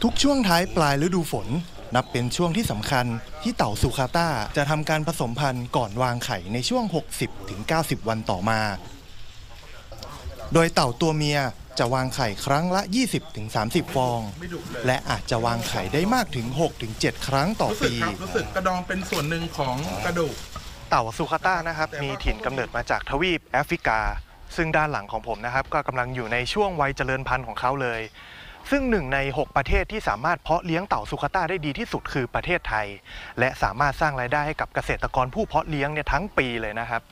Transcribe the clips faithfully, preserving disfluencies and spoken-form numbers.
ทุกช่วงท้ายปลายฤดูฝนนับเป็นช่วงที่สำคัญที่เต่าซูคาต้าจะทำการผสมพันธุ์ก่อนวางไข่ในช่วง หกสิบถึงเก้าสิบ วันต่อมาโดยเต่าตัวเมียจะวางไข่ครั้งละ ยี่สิบถึงสามสิบ ฟองและอาจจะวางไข่ได้มากถึง หกถึงเจ็ด ครั้งต่อปีรู้สึกกระดองเป็นส่วนหนึ่งของกระดูกเต่าซูคาต้านะครับมีถิ่นกำเนิดมาจากทวีปแอฟริกาซึ่งด้านหลังของผมนะครับก็กำลังอยู่ในช่วงวัยเจริญพันธุ์ของเขาเลยซึ่งหนึ่งในหกประเทศที่สามารถเพาะเลี้ยงเต่าซูคาต้าได้ดีที่สุดคือประเทศไทยและสามารถสร้างรายได้ให้กับเกษตรกรผู้เพาะเลี้ยงเนี่ยทั้งปีเลยนะครับ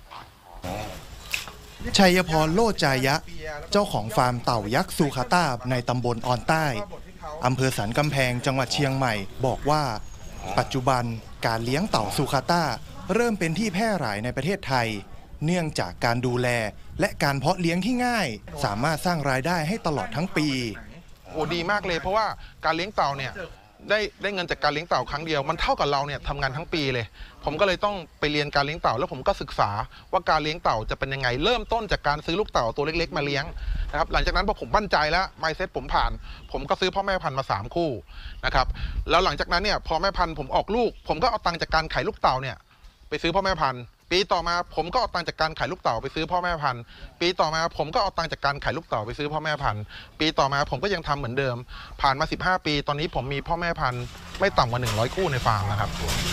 ชัยพรโลจายะเจ้าของฟาร์มเต่ายักษ์ซูคาต้าในตำบลออนใต้อำเภอสันกำแพงจังหวัดเชียงใหม่บอกว่าปัจจุบันการเลี้ยงเต่าซูคาต้าเริ่มเป็นที่แพร่หลายในประเทศไทยเนื่องจากการดูแลและการเพาะเลี้ยงที่ง่ายสามารถสร้างรายได้ให้ตลอดทั้งปีโอ้ดีมากเลยเพราะว่าการเลี้ยงเต่าเนี่ยได้ได้เงินจากการเลี้ยงเต่าครั้งเดียวมันเท่ากับเราเนี่ยทำงานทั้งปีเลยผมก็เลยต้องไปเรียนการเลี้ยงเต่าแล้วผมก็ศึกษาว่าการเลี้ยงเต่าจะเป็นยังไงเริ่มต้นจากการซื้อลูกเต่าตัวเล็กๆมาเลี้ยงนะครับหลังจากนั้นพอผมมั่นใจแล้วไมซ์เซ็ตผมผ่านผมก็ซื้อพ่อแม่พันธุ์มาสามคู่นะครับแล้วหลังจากนั้นเนี่ยพอแม่พันธุ์ผมออกลูกผมก็เอาตังค์จากการขายลูกเต่าเนี่ยไปซื้อพ่อแม่พันธุ์ปีต่อมาผมก็เอาตังค์จากการขายลูกเต่าไปซื้อพ่อแม่พันธุ์ปีต่อมาผมก็เอาตังค์จากการขายลูกเต่าไปซื้อพ่อแม่พันธุ์ปีต่อมาผมก็ยังทำเหมือนเดิมผ่านมาสิบห้าปีตอนนี้ผมมีพ่อแม่พันธุ์ไม่ต่ำกว่าหนึ่งร้อยคู่ในฟาร์มนะครับ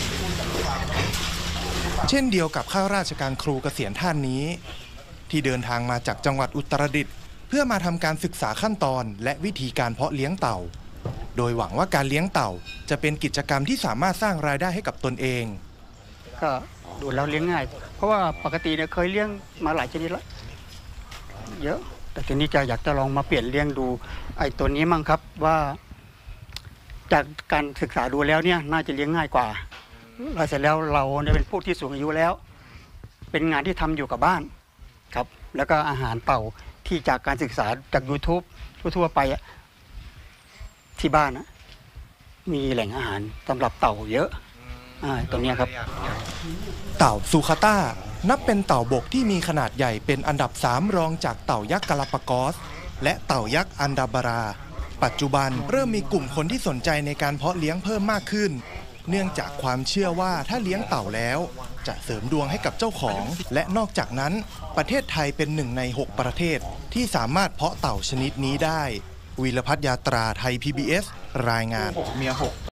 เช่นเดียวกับข้าราชการครูเกษียณท่านนี้ที่เดินทางมาจากจังหวัดอุตรดิตถ์เพื่อมาทำการศึกษาขั้นตอนและวิธีการเพาะเลี้ยงเต่าโดยหวังว่าการเลี้ยงเต่าจะเป็นกิจกรรมที่สามารถสร้างรายได้ให้กับตนเองก็ดูแล้วเลี้ยงง่ายเพราะว่าปกติเนี่ยเคยเลี้ยงมาหลายชนิดแล้วเยอะแต่ทีนี้จะอยากจะลองมาเปลี่ยนเลี้ยงดูไอ้ตัวนี้มั่งครับว่าจากการศึกษาดูแล้วเนี่ยน่าจะเลี้ยงง่ายกว่าแล้วเสร็จแล้วเราเนี่ยเป็นผู้ที่สูงอายุแล้วเป็นงานที่ทำอยู่กับบ้านครับแล้วก็อาหารเต่าที่จากการศึกษาจาก ยูทูบ ทั่วๆไปที่บ้านนะมีแหล่งอาหารสำหรับเต่าเยอะตัวนี้ครับเต่าซูคาต้านับเป็นเต่าบกที่มีขนาดใหญ่เป็นอันดับสามรองจากเต่ายักษ์กาลาปากอสและเต่ายักษ์อันดาบาราปัจจุบันเริ่มมีกลุ่มคนที่สนใจในการเพาะเลี้ยงเพิ่มมากขึ้นเนื่องจากความเชื่อว่าถ้าเลี้ยงเต่าแล้วจะเสริมดวงให้กับเจ้าของและนอกจากนั้นประเทศไทยเป็นหนึ่งในหกประเทศที่สามารถเพาะเต่าชนิดนี้ได้วีรพัฒน์ยาตราไทย พี บี เอส รายงานเมียหก